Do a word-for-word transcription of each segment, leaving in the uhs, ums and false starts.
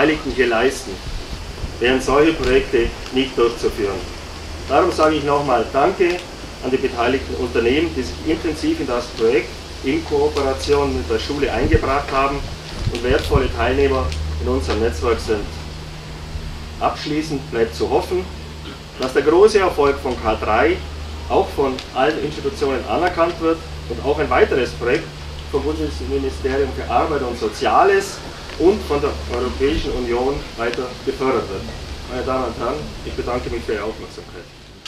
Beteiligten hier leisten, wären solche Projekte nicht durchzuführen. Darum sage ich nochmal Danke an die beteiligten Unternehmen, die sich intensiv in das Projekt in Kooperation mit der Schule eingebracht haben und wertvolle Teilnehmer in unserem Netzwerk sind. Abschließend bleibt zu hoffen, dass der große Erfolg von K drei auch von allen Institutionen anerkannt wird und auch ein weiteres Projekt vom Bundesministerium für Arbeit und Soziales und von der Europäischen Union weiter gefördert wird. Meine Damen und Herren, ich bedanke mich für Ihre Aufmerksamkeit.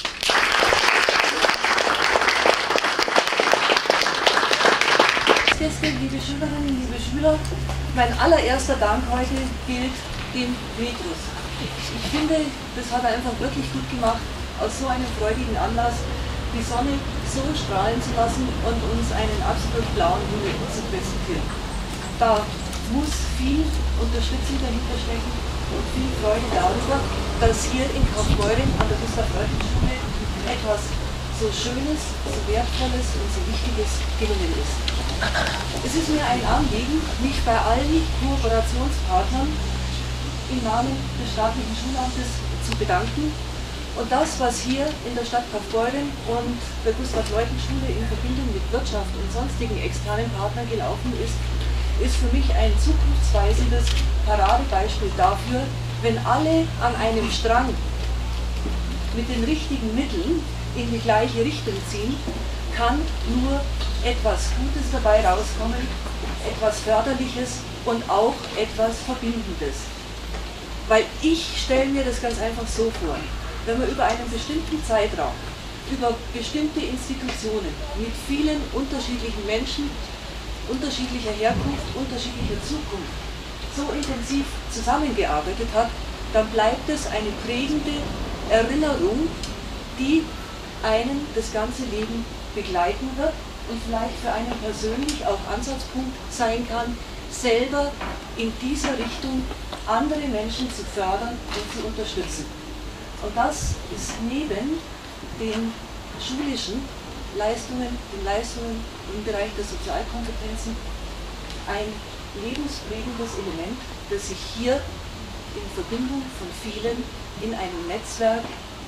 Gäste, liebe Schülerinnen, liebe Schüler, mein allererster Dank heute gilt dem Petrus. Ich finde, das hat er einfach wirklich gut gemacht, aus so einem freudigen Anlass die Sonne so strahlen zu lassen und uns einen absolut blauen Himmel zu präsentieren. Da muss viel Unterstützung dahinter stecken und viel Freude darüber, dass hier in Kaufbeuren an der Gustav-Leuthen-Schule etwas so Schönes, so Wertvolles und so Wichtiges gelungen ist. Es ist mir ein Anliegen, mich bei allen Kooperationspartnern im Namen des staatlichen Schulamtes zu bedanken und das, was hier in der Stadt Kaufbeuren und der Gustav-Leuthen-Schule in Verbindung mit Wirtschaft und sonstigen externen Partnern gelaufen ist, ist für mich ein zukunftsweisendes Paradebeispiel dafür, wenn alle an einem Strang mit den richtigen Mitteln in die gleiche Richtung ziehen, kann nur etwas Gutes dabei rauskommen, etwas Förderliches und auch etwas Verbindendes. Weil ich stelle mir das ganz einfach so vor, wenn man über einen bestimmten Zeitraum, über bestimmte Institutionen mit vielen unterschiedlichen Menschen, unterschiedlicher Herkunft, unterschiedlicher Zukunft so intensiv zusammengearbeitet hat, dann bleibt es eine prägende Erinnerung, die einen das ganze Leben begleiten wird und vielleicht für einen persönlich auch Ansatzpunkt sein kann, selber in dieser Richtung andere Menschen zu fördern und zu unterstützen. Und das ist neben den schulischen Leistungen, den Leistungen im Bereich der Sozialkompetenzen ein lebensprägendes Element, das sich hier in Verbindung von vielen in einem Netzwerk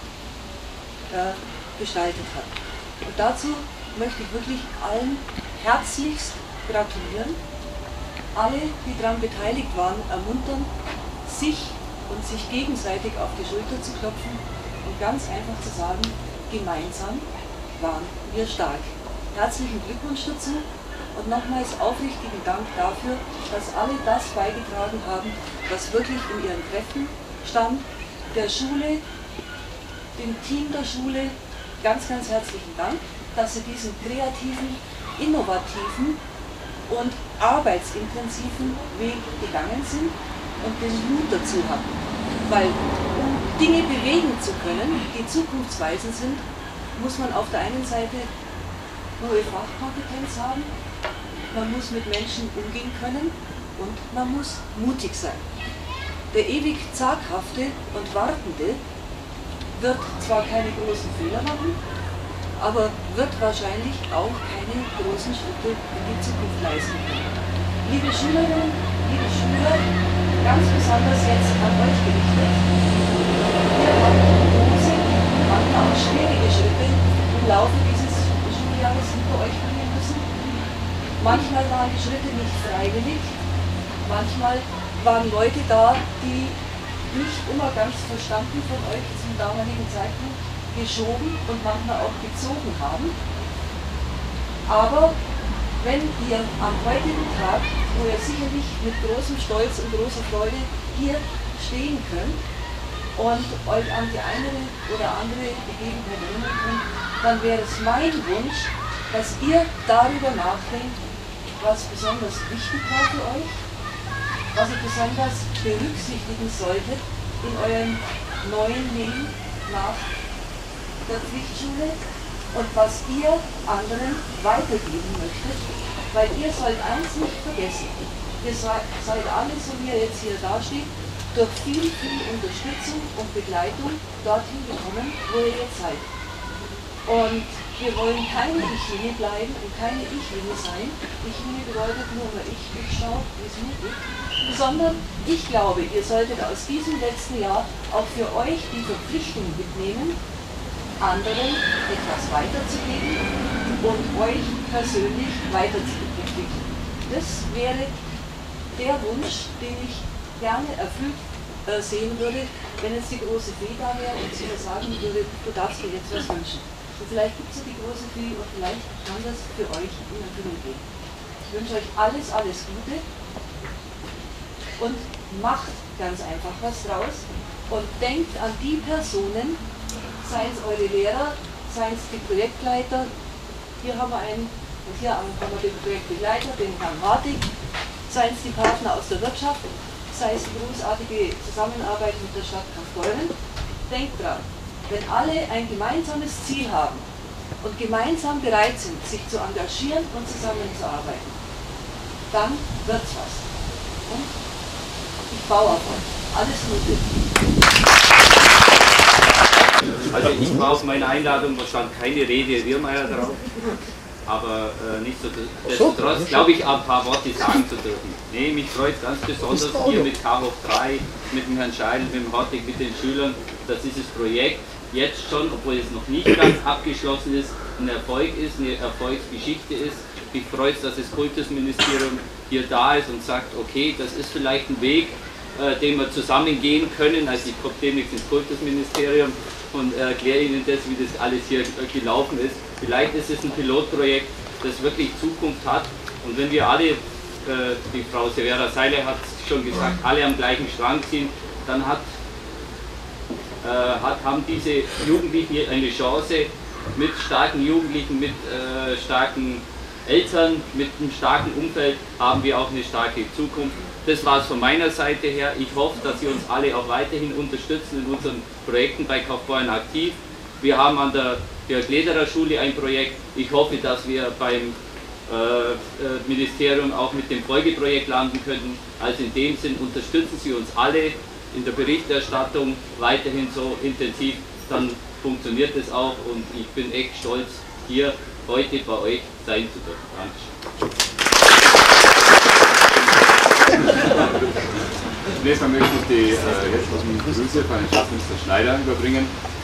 äh, gestaltet hat. Und dazu möchte ich wirklich allen herzlichst gratulieren, alle, die daran beteiligt waren, ermuntern, sich und sich gegenseitig auf die Schulter zu klopfen und ganz einfach zu sagen, gemeinsam waren wir stark. Herzlichen Glückwunsch dazu und nochmals aufrichtigen Dank dafür, dass alle das beigetragen haben, was wirklich in ihren Kräften stand. Der Schule, dem Team der Schule, ganz, ganz herzlichen Dank, dass Sie diesen kreativen, innovativen und arbeitsintensiven Weg gegangen sind und den Mut dazu hatten. Weil um Dinge bewegen zu können, die zukunftsweisend sind, muss man auf der einen Seite hohe Fachkompetenz haben, man muss mit Menschen umgehen können und man muss mutig sein. Der ewig Zaghafte und Wartende wird zwar keine großen Fehler machen, aber wird wahrscheinlich auch keine großen Schritte in die Zukunft leisten können. Liebe Schülerinnen, liebe Schüler, ganz besonders jetzt an euch gerichtet, wir haben große, manchmal auch schwierige Schritte im Laufe dieses Schuljahres hinter euch bringen müssen. Manchmal waren die Schritte nicht freiwillig, manchmal waren Leute da, die nicht immer ganz verstanden von euch zum damaligen Zeitpunkt geschoben und manchmal auch gezogen haben. Aber wenn ihr am heutigen Tag, wo ihr sicherlich mit großem Stolz und großer Freude hier stehen könnt und euch an die eine oder andere Begebenheit erinnern könnt, dann wäre es mein Wunsch, dass ihr darüber nachdenkt, was besonders wichtig war für euch, was ihr besonders berücksichtigen solltet in eurem neuen Leben nach der Pflichtschule und was ihr anderen weitergeben möchtet, weil ihr sollt eins nicht vergessen, ihr seid, seid alle, so wie ihr jetzt hier dasteht, durch viel, viel Unterstützung und Begleitung dorthin gekommen, wo ihr jetzt seid. Und wir wollen keine Ich-Linie bleiben und keine Ich-Linie sein. Ich-Linie bedeutet nur immer ich, ich schaue, wie es mir geht. Sondern ich glaube, ihr solltet aus diesem letzten Jahr auch für euch die Verpflichtung mitnehmen, anderen etwas weiterzugeben und euch persönlich weiterzuentwickeln. Das wäre der Wunsch, den ich gerne erfüllt äh, sehen würde, wenn jetzt die große Fee da wäre und sie mir sagen würde, du darfst dir jetzt was wünschen. Und vielleicht gibt es ja die große Fee und vielleicht kann das für euch in Erfüllung gehen. Ich wünsche euch alles, alles Gute und macht ganz einfach was draus und denkt an die Personen, seien es eure Lehrer, seien es die Projektleiter. Hier haben wir einen, und hier haben wir den Projektbegleiter, den Herrn Hartig, seien es die Partner aus der Wirtschaft, sei es die großartige Zusammenarbeit mit der Stadt Kaufbeuren. Denkt dran, wenn alle ein gemeinsames Ziel haben und gemeinsam bereit sind, sich zu engagieren und zusammenzuarbeiten, dann wird's was. Und ich baue auf euch. Alles Gute. Also ich war auf meine Einladung, da stand keine Rede Irrmeier drauf, aber äh, nichtsdestotrotz glaube ich, ein paar Worte sagen zu dürfen. Nee, mich freut es ganz besonders hier mit K hoch drei, mit dem Herrn Scheidel, mit dem Hartig, mit den Schülern, dass dieses Projekt jetzt schon, obwohl es noch nicht ganz abgeschlossen ist, ein Erfolg ist, eine Erfolgsgeschichte ist. Mich freut es, dass das Kultusministerium hier da ist und sagt, okay, das ist vielleicht ein Weg, äh, den wir zusammen gehen können. Also ich komme demnächst ins Kultusministerium und erkläre Ihnen das, wie das alles hier gelaufen ist. Vielleicht ist es ein Pilotprojekt, das wirklich Zukunft hat. Und wenn wir alle, äh, die Frau Severa Seiler hat es schon gesagt, alle am gleichen Strang ziehen, dann hat, äh, hat, haben diese Jugendlichen hier eine Chance, mit starken Jugendlichen, mit äh, starken Eltern, mit einem starken Umfeld haben wir auch eine starke Zukunft. Das war es von meiner Seite her. Ich hoffe, dass Sie uns alle auch weiterhin unterstützen in unseren Projekten bei Kaufbeuren aktiv. Wir haben an der Jörg-Lederer Schule ein Projekt. Ich hoffe, dass wir beim äh, Ministerium auch mit dem Folgeprojekt landen können. Also in dem Sinn unterstützen Sie uns alle in der Berichterstattung weiterhin so intensiv. Dann funktioniert es auch und ich bin echt stolz, hier heute bei euch sein zu dürfen. Dankeschön. Zunächst mal möchte ich die äh, herzlichen Grüße von Herrn Stadtminister Schneider überbringen.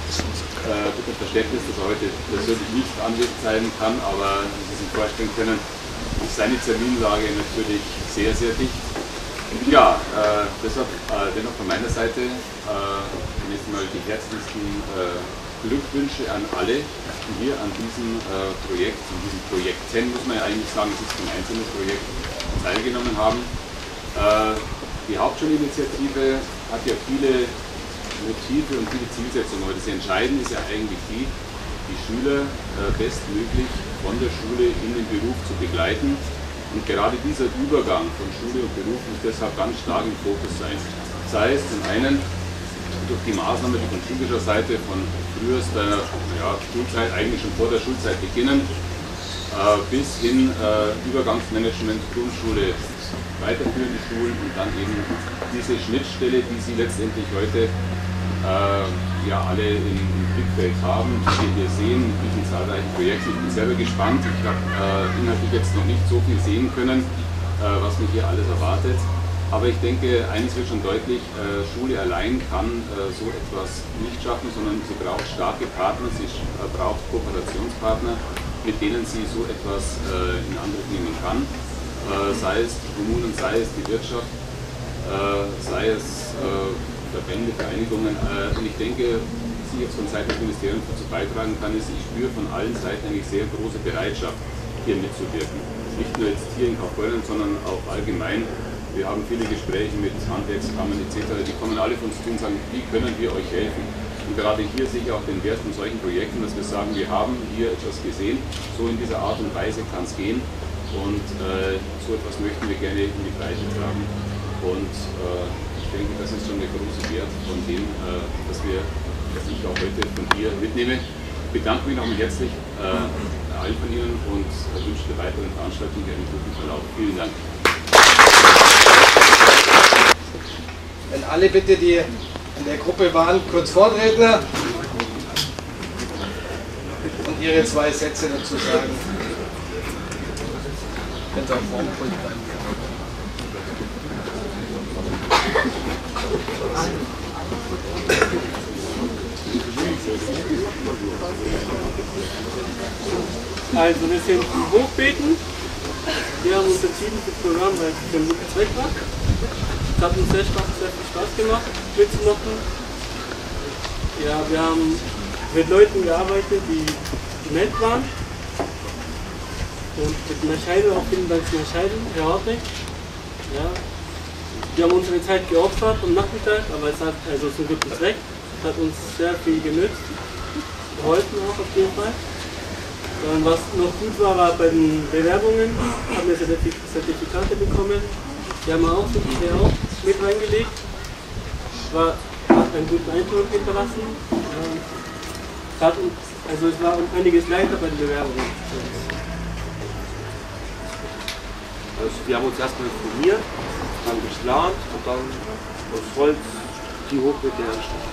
Äh, bitte Verständnis, dass er heute persönlich nicht anwesend sein kann, aber wie Sie sich vorstellen können, ist seine Terminlage natürlich sehr, sehr dicht. Ja, äh, deshalb äh, dennoch von meiner Seite äh, zunächst mal die herzlichsten äh, Glückwünsche an alle, die hier an diesem äh, Projekt, an diesen Projekten, muss man ja eigentlich sagen, es ist ein einzelnes Projekt, teilgenommen haben. Äh, die Hauptschulinitiative hat ja viele Motive und viele Zielsetzungen, aber das Entscheidende ist ja eigentlich die, die Schüler äh, bestmöglich von der Schule in den Beruf zu begleiten. Und gerade dieser Übergang von Schule und Beruf muss deshalb ganz stark im Fokus sein. Sei es zum einen durch die Maßnahmen, die von schulischer Seite von frühester ja, Schulzeit, eigentlich schon vor der Schulzeit beginnen, äh, bis hin äh, Übergangsmanagement, Grundschule, weiterführende Schulen und dann eben diese Schnittstelle, die Sie letztendlich heute äh, ja alle im, im Blickfeld haben, die wir hier sehen mit diesen zahlreichen Projekten. Ich bin selber gespannt. Ich habe äh, inhaltlich jetzt noch nicht so viel sehen können, äh, was mich hier alles erwartet. Aber ich denke, eines wird schon deutlich, äh, Schule allein kann äh, so etwas nicht schaffen, sondern sie braucht starke Partner, sie äh, braucht Kooperationspartner, mit denen sie so etwas äh, in Angriff nehmen kann. Äh, sei es die Kommunen, sei es die Wirtschaft, äh, sei es äh, Verbände, Vereinigungen. Äh, und ich denke, was ich jetzt von Seiten des Ministeriums dazu beitragen kann, ist, ich spüre von allen Seiten eigentlich sehr große Bereitschaft, hier mitzuwirken. Nicht nur jetzt hier in Kaufbeuren, sondern auch allgemein. Wir haben viele Gespräche mit Handwerkskammern et cetera. Die kommen alle von uns zu und sagen, wie können wir euch helfen? Und gerade hier sehe ich auch den Wert von solchen Projekten, dass wir sagen, wir haben hier etwas gesehen, so in dieser Art und Weise kann es gehen. Und äh, so etwas möchten wir gerne in die Breite tragen. Und äh, ich denke, das ist schon der große Wert von dem, äh, dass wir, dass ich auch heute von hier mitnehme. Ich bedanke mich nochmal herzlich äh, allen von Ihnen und äh, wünsche der weiteren Veranstaltung einen guten Verlauf. Vielen Dank. Wenn alle bitte, die in der Gruppe waren, kurz vortreten und Ihre zwei Sätze dazu sagen. Wenn Sie auch vorm Pult bleiben. Also wir sind im Hochbeten. Wir haben uns entschieden für das Programm, weil es für einen guten Zweck war. Es hat uns sehr, Spaß, sehr viel Spaß gemacht, mitzumachen. Ja, wir haben mit Leuten gearbeitet, die, die nett waren. Und mit Merscheidel, auch vielen Dank zu Merscheidel, Herr Hartwig. Ja. Wir haben unsere Zeit geopfert am Nachmittag, aber es hat also zum guten Zweck. Es hat uns sehr viel genützt, geholfen auch auf jeden Fall. Und was noch gut war, war bei den Bewerbungen, haben wir Zertifikate bekommen. Die haben wir auch, die auch mit reingelegt. War, hat einen guten Eindruck hinterlassen. Es hat, also es war einiges leichter bei den Bewerbungen. Also wir haben uns erstmal informiert, haben geplant und dann aus Holz die Hochbeete herstellen.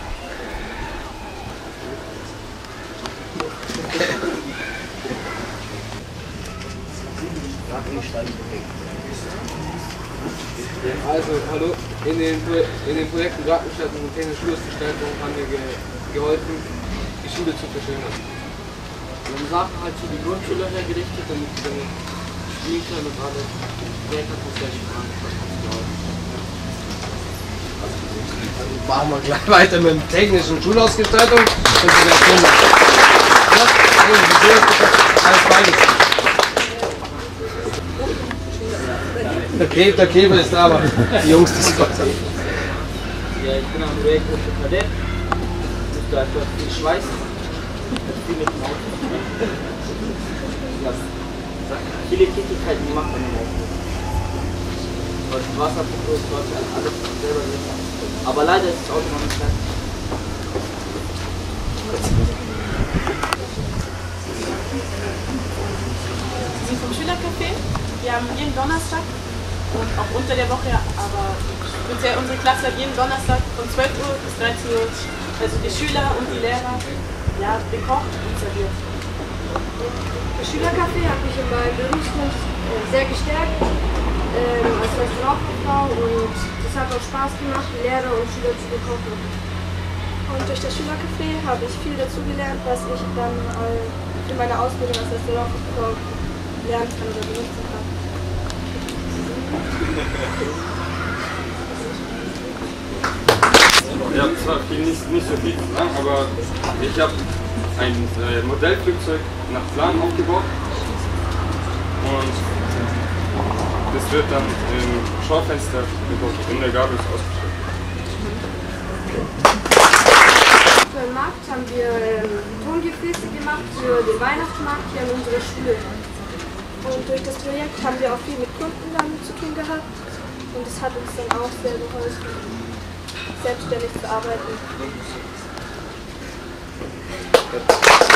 Also, hallo, in den, in den Projekten Gartenstadt und Fontäne Schlussgestaltung haben wir ge geholfen, die Schule zu verschönern. Wir haben Sachen halt für die Grundschüler hergerichtet, damit sie dann spielen können und alles. Projekt hat uns sehr Spaß gemacht. Also machen wir gleich weiter mit der technischen Schulausgestaltung und der Kinder. Ja, alles beides. Der Käfer, der Käfer ist da, aber die Jungs, die sind Gott sei Dank. Ja, ich bin am Projekt für Kadett. Ich muss da einfach viel schweißen. Viel mit dem Auto. Viele Tätigkeiten, die macht man im Auto. Was Wasserpumpe, was alles selber drin. Aber leider ist das Auto noch nicht fertig. Sie sind vom Schülercafé. Wir haben jeden Donnerstag und auch unter der Woche, aber speziell unsere Klasse hat jeden Donnerstag von zwölf Uhr bis dreizehn Uhr, also die Schüler und die Lehrer, ja, gekocht und serviert. Das Schülercafé hat mich in meinem Berufswunsch sehr gestärkt ähm, als Restaurantkauffrau und es hat auch Spaß gemacht, Lehrer und Schüler zu bekochen. Und durch das Schülercafé habe ich viel dazu gelernt, was ich dann für meine Ausbildung als Restaurantkauffrau lernen kann oder benutzen kann. Ja, zwar viel nicht, nicht so viel zu sagen, aber ich habe ein äh, Modellflugzeug nach Plan aufgebaut und das wird dann im Schaufenster in der Gabel ausgestellt. Für den Markt haben wir ähm, Tongefäße gemacht für den Weihnachtsmarkt hier an unserer Schule. Und durch das Projekt haben wir auch viel mit Kunden damit zu tun gehabt und es hat uns dann auch sehr geholfen, selbstständig zu arbeiten.